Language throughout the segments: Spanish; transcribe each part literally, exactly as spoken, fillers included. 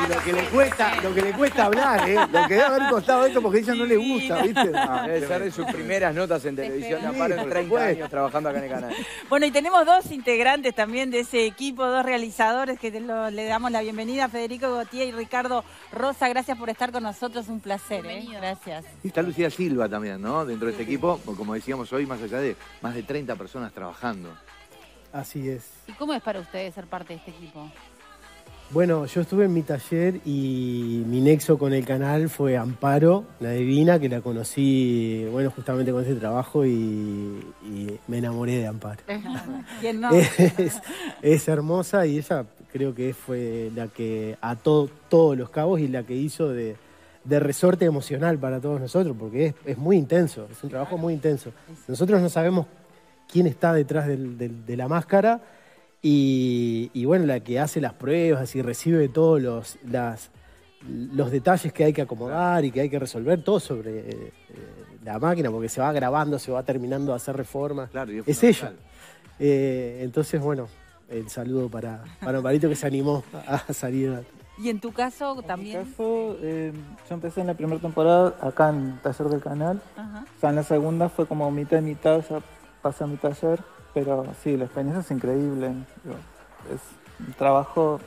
lo que le cuesta, lo que le cuesta hablar, ¿eh? Lo que debe haber costado esto porque a ella no le gusta, ¿viste? Ah, debe ser de sus primeras notas en televisión. Amparo en treinta años trabajando acá en el canal. Bueno, y tenemos dos integrantes también de ese equipo, dos realizadores que te lo, le damos la bienvenida, Federico Gautier y Ricardo Rosa. Gracias por estar con nosotros, un placer, ¿eh? Gracias. Y está Lucía Silva también, ¿no? Dentro de este equipo, como decíamos hoy, más allá de más de treinta personas trabajando. Así es. ¿Y cómo es para ustedes ser parte de este equipo? Bueno, yo estuve en mi taller y mi nexo con el canal fue Amparo, la divina, que la conocí, bueno, justamente con ese trabajo y, y me enamoré de Amparo. ¿Quién no? Es, es hermosa y ella creo que fue la que ató todos los cabos y la que hizo de, de resorte emocional para todos nosotros, porque es, es muy intenso, es un trabajo muy intenso. Nosotros no sabemos quién está detrás del, del, de la máscara. Y, y bueno, la que hace las pruebas y recibe todos los, las, los detalles que hay que acomodar y que hay que resolver, todo sobre eh, la máquina, porque se va grabando, se va terminando de hacer reformas. Claro, y es es ella. Eh, entonces, bueno, el saludo para, para Amparito que se animó a salir. Y en tu caso también. En mi caso, eh, yo empecé en la primera temporada acá en el taller del canal. Ajá. O sea, en la segunda fue como mitad y mitad, ya pasé a mi taller. Pero sí, la experiencia es increíble. Es un trabajo,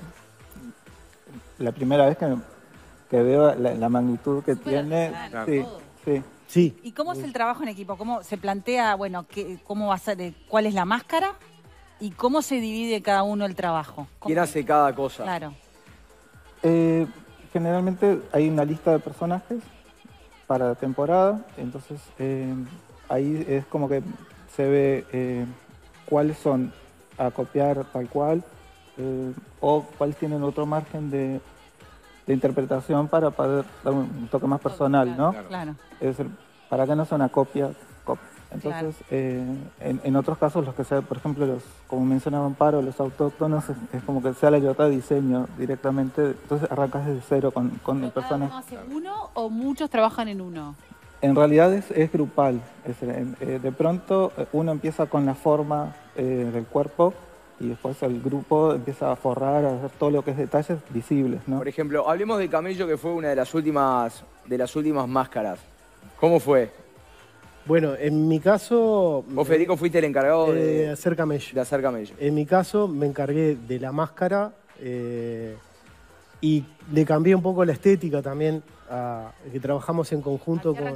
la primera vez que, que veo la, la magnitud que Supera, tiene. claro, Sí, todo. sí. Sí. ¿Y cómo es el trabajo en equipo? ¿Cómo se plantea, bueno, qué, cómo va a ser, eh, cuál es la máscara y cómo se divide cada uno el trabajo? ¿Cómo? ¿Quién hace cada cosa? Claro. Eh, generalmente hay una lista de personajes para la temporada, entonces eh, ahí es como que se ve eh, cuáles son a copiar tal cual eh, o cuáles tienen otro margen de, de interpretación para poder dar un toque más personal, ¿no? Claro. Es decir, para que no sea una copia, copia. Entonces, claro. eh, en, en otros casos, los que sea, por ejemplo, los, como mencionaba Amparo, los autóctonos, es, es como que sea la libertad de diseño directamente, entonces arrancas desde cero con, con el personaje. ¿Cada uno hace uno o muchos trabajan en uno? En realidad es, es grupal, es, eh, de pronto uno empieza con la forma eh, del cuerpo y después el grupo empieza a forrar, a hacer todo lo que es detalles visibles, ¿no? Por ejemplo, hablemos de Camello, que fue una de las últimas, de las últimas máscaras. ¿Cómo fue? Bueno, en mi caso... Vos, Federico, fuiste el encargado de, de hacer camello. De hacer Camello. En mi caso me encargué de la máscara eh, y le cambié un poco la estética también, a, que trabajamos en conjunto con...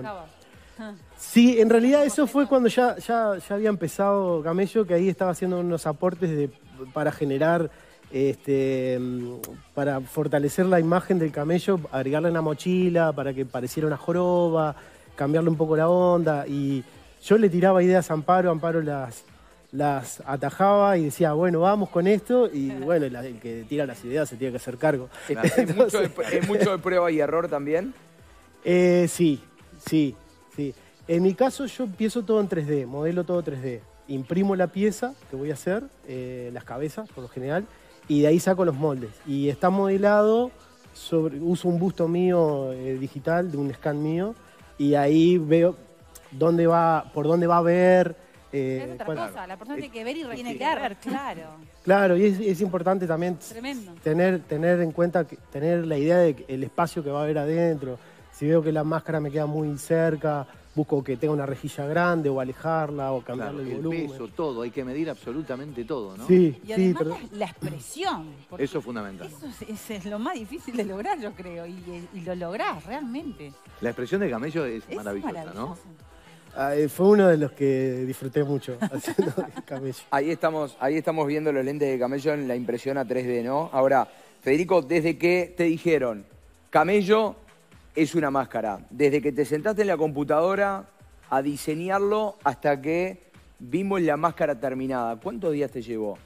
Sí, en realidad eso fue cuando ya, ya, ya había empezado Camello, que ahí estaba haciendo unos aportes de, para generar, este, para fortalecer la imagen del camello, agregarle una mochila para que pareciera una joroba, cambiarle un poco la onda. Y yo le tiraba ideas a Amparo, Amparo las, las atajaba y decía, bueno, vamos con esto. Y bueno, la, el que tira las ideas se tiene que hacer cargo. Claro. ¿Es, mucho de, ¿Es mucho de prueba y error también? Eh, sí, sí. Sí, en mi caso yo empiezo todo en tres D, modelo todo tres D. Imprimo la pieza que voy a hacer, eh, las cabezas por lo general, y de ahí saco los moldes. Y está modelado, sobre, uso un busto mío eh, digital, de un scan mío, y ahí veo dónde va, por dónde va a ver. Eh, es otra cuál, cosa, la persona tiene que ver y Tiene respirar. que ver, claro. Claro, y es, es importante también Tremendo. tener, tener en cuenta, que, tener la idea del espacio que va a haber adentro. Si veo que la máscara me queda muy cerca, busco que tenga una rejilla grande o alejarla o cambiarle claro, el el volumen. peso, todo, hay que medir absolutamente todo, ¿no? Sí, Y sí, además pero... la, la expresión. Eso es fundamental. Eso es, es, es lo más difícil de lograr, yo creo, y, y lo lográs realmente. La expresión de Camello es, Es maravillosa, maravilloso. ¿no? Ah, fue uno de los que disfruté mucho haciendo el camello. Ahí estamos, ahí estamos viendo los lentes de Camello en la impresión a tres D, ¿no? Ahora, Federico, desde que te dijeron, Camello es una máscara, desde que te sentaste en la computadora a diseñarlo hasta que vimos la máscara terminada, ¿cuántos días te llevó?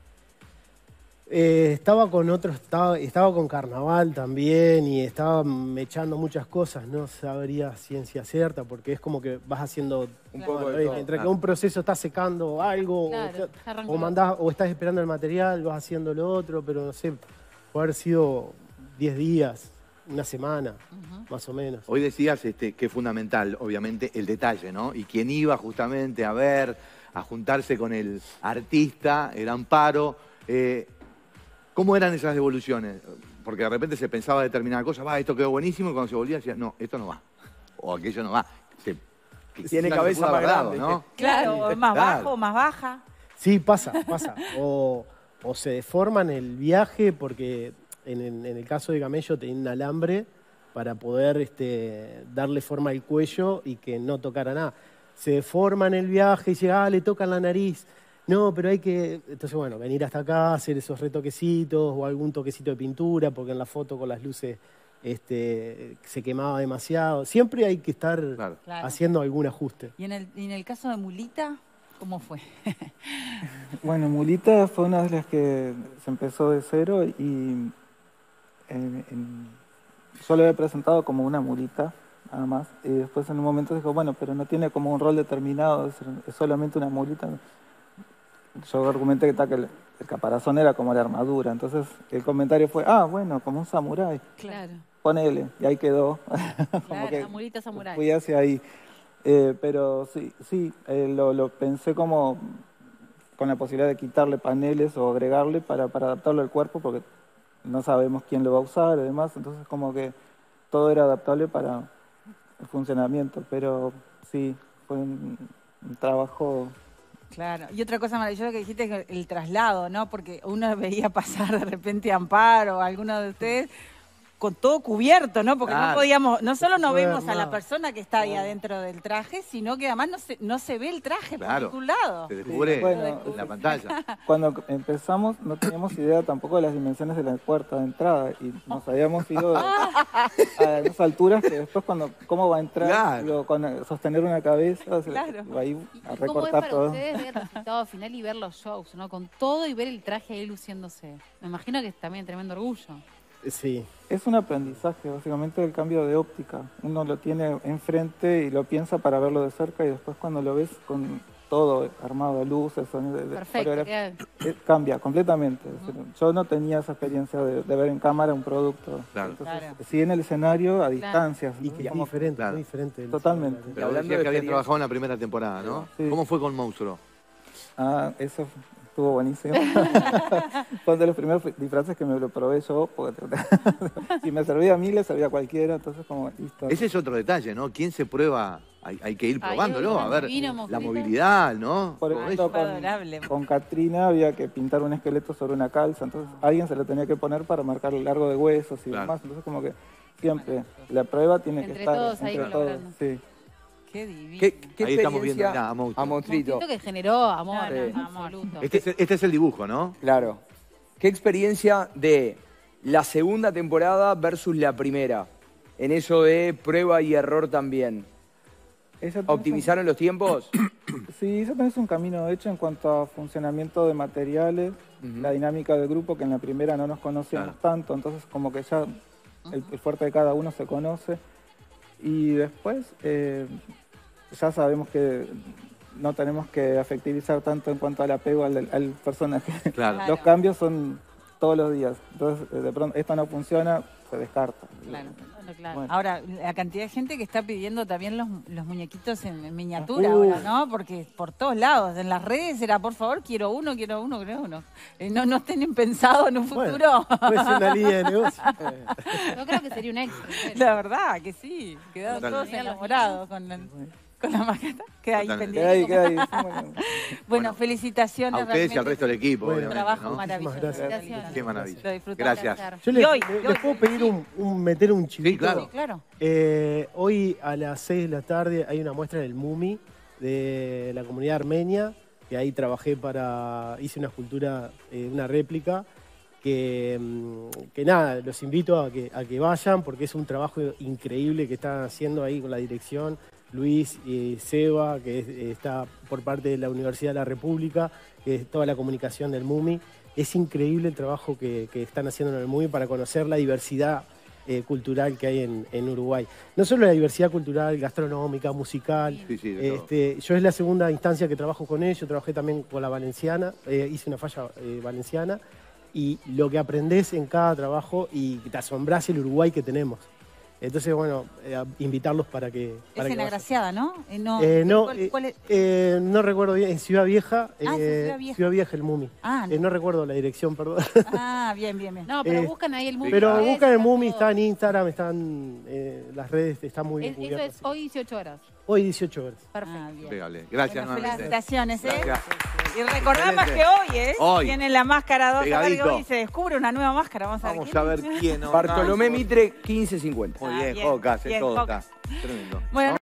Eh, estaba con otros, estaba, estaba con carnaval también y estaba echando muchas cosas, no sabría ciencia cierta porque es como que vas haciendo un claro, poco de todo. Entre que un proceso está secando algo Claro, o, o, mandás, o estás esperando el material, vas haciendo lo otro, pero no sé, puede haber sido diez días, una semana, uh-huh. más o menos. Hoy decías este, que es fundamental, obviamente, el detalle, ¿no? Y quien iba justamente a ver, a juntarse con el artista, el Amparo. Eh, ¿Cómo eran esas devoluciones? porque de repente se pensaba determinada cosa, va, esto quedó buenísimo, y cuando se volvía decía, no, esto no va, o aquello no va. Se, Tiene se cabeza pudo más haber dado, grande. ¿no? Claro, más Claro. bajo, más baja. Sí, pasa, pasa. O, o se deforman el viaje porque en, en- en el caso de Camello tenía un alambre para poder este, darle forma al cuello y que no tocara nada. Se deforman el viaje y llega, ah, le tocan la nariz. No, pero hay que, entonces bueno, venir hasta acá, hacer esos retoquecitos o algún toquecito de pintura, porque en la foto con las luces este, se quemaba demasiado. Siempre hay que estar Claro. Claro. haciendo algún ajuste. Y en el, y en el caso de Mulita, ¿cómo fue? Bueno, Mulita fue una de las que se empezó de cero y en- en- yo lo había presentado como una mulita, nada más. Y después en un momento dijo, bueno, pero no tiene como un rol determinado, es, es solamente una mulita. Yo argumenté que, ta, que el, el caparazón era como la armadura. Entonces el comentario fue, ah, bueno, como un samurái, Claro. ponele. Y ahí quedó. Como Claro, que la mulita samurái. fui hacia ahí. Eh, pero sí, sí eh, lo, lo pensé como con la posibilidad de quitarle paneles o agregarle para, para adaptarlo al cuerpo, porque no sabemos quién lo va a usar y demás, entonces como que todo era adaptable para el funcionamiento, pero sí, fue un, un trabajo. Claro. Y otra cosa maravillosa que dijiste es el traslado, ¿no? Porque uno veía pasar de repente a Amparo o a alguno de ustedes con todo cubierto, ¿no? Porque no Claro. podíamos, no solo no puede vemos ver a la nada. persona que está ahí adentro del traje, sino que además no se, no se ve el traje Claro. por ningún lado. Se descubre Bueno, en la pantalla. Cuando empezamos no teníamos idea tampoco de las dimensiones de la puerta de entrada y nos habíamos ido a, a unas alturas que después cuando cómo va a entrar, Claro. digo, con sostener una cabeza, se- Claro. va ahí ¿Y a cómo es recortar para todo. ustedes ver el resultado final y ver los shows, ¿no? Con todo y ver el traje ahí luciéndose. Me imagino que es también tremendo orgullo. Sí. Es un aprendizaje, básicamente, el cambio de óptica. Uno lo tiene enfrente y lo piensa para verlo de cerca y después cuando lo ves con todo armado, luces, sonido, de- de Perfecto. coreografía, queda- eh, cambia completamente. Es decir, yo no tenía esa experiencia de, de ver en cámara un producto. Claro. Entonces, Claro. sí en el escenario, a distancias. Y que entonces es como- diferente, Claro. muy diferente. del Totalmente. escenario. Pero hablando decías de que habían experiencia- trabajado en la primera temporada, ¿no? Sí. ¿Cómo fue con Monstruo? Ah, eso estuvo buenísimo. Fue de los primeros disfraces que me lo probé yo, porque si me servía a mí, le servía a cualquiera, entonces como listo. Ese es otro detalle, ¿no? ¿Quién se prueba? Hay, hay que ir Ahí probándolo, hoy a ver vino la Monstruito. movilidad, ¿no? Por Todo ejemplo, eso. Fue con, adorable. con Katrina había que pintar un esqueleto sobre una calza, entonces alguien se lo tenía que poner para marcar el largo de huesos y Claro. demás, entonces como que siempre la prueba tiene Entre que estar todos ahí entre todos. colaborando. Sí. Qué divino. ¿Qué, qué Ahí estamos viendo, experiencia mirá, a Monstruo. a Monstruito? Monstruito que generó amor, Claro, ¿no? amor. absoluto. Este es, este es el dibujo, ¿no? Claro. ¿Qué experiencia de la segunda temporada versus la primera? En eso de prueba y error también. Ella tenés ¿Optimizaron los tiempos? un- sí, ya tenés un camino hecho en cuanto a funcionamiento de materiales, Ujú. la dinámica del grupo, que en la primera no nos conocíamos Claro. tanto, entonces como que ya el, el fuerte de cada uno se conoce. Y después eh, ya sabemos que no tenemos que afectivizar tanto en cuanto al apego al, al personaje. Claro. Claro. Los cambios son todos los días. Entonces, eh, de pronto, esto no funciona, se descarta. Claro. Bueno, claro. Bueno. Ahora, la cantidad de gente que está pidiendo también los, los muñequitos en, en miniatura Uh. ahora, ¿no? Porque por todos lados, en las redes era, por favor, quiero uno, quiero uno, quiero uno. Eh, no, no tienen pensado en un Bueno, futuro. puede ser una línea de negocio. Yo creo que sería un éxito. La verdad que sí, quedaron Totalmente. todos enamorados con la, con la maqueta. Queda ahí Totalmente. Queda ahí, pendiente. queda ahí. Sí, bueno. Bueno, Bueno, felicitaciones. A ustedes y al realmente. resto del equipo, Bueno, Un obviamente, trabajo ¿no? maravilloso. Muchísimas gracias. Felicitaciones. Qué maravilla. Lo disfrutamos. Gracias. Yo Y les, hoy, les- y les hoy. puedo pedir un, un- meter un chivito. claro. Sí, claro. Eh, hoy a las seis de la tarde hay una muestra en el MUMI de la comunidad armenia, que ahí trabajé para, hice una escultura, eh, una réplica, que, mm, que nada, los invito a que, a que vayan porque es un trabajo increíble que están haciendo ahí con la dirección, Luis y Seba, que es- está por parte de la Universidad de la República, que es toda la comunicación del MUMI. Es increíble el trabajo que, que están haciendo en el MUMI para conocer la diversidad eh, cultural que hay en, en Uruguay. No solo la diversidad cultural, gastronómica, musical. Sí, sí, de todo. Este, yo es la segunda instancia que trabajo con ellos, trabajé también con la valenciana, eh, hice una falla eh, valenciana, y lo que aprendés en cada trabajo y te asombrás el Uruguay que tenemos. Entonces, bueno, eh, invitarlos para que... Para es que en Agraciada, ¿no? Eh, no, eh, no, ¿cuál, cuál es? eh, no recuerdo bien, en Ciudad Vieja. Ah, es en eh, Ciudad Vieja. Ciudad Vieja, el Mumi. Ah, no. Eh, no recuerdo la dirección, perdón. Ah, bien, bien, bien. No, pero Eh, buscan ahí el Mumi. Pero en redes, buscan el está Mumi, todo. está en Instagram, están eh, las redes, están muy bien Es- Eso cubiertas. es hoy dieciocho horas. Hoy dieciocho horas. Perfecto. Ah, bien. Impecable. Gracias Bueno, nuevamente. felicitaciones, ¿eh? Gracias. Y recordamos Excelente. que hoy, ¿eh? Hoy. Tienen la máscara dos. Pegadito. Hoy se descubre una nueva máscara. Vamos a ver. Vamos quién a ver es. quién. ¿no? Bartolomé Ah, Mitre, quince cincuenta. Muy Ah, bien, bien, Joca, hace bien, todo Joca. acá. Tremendo. Bueno,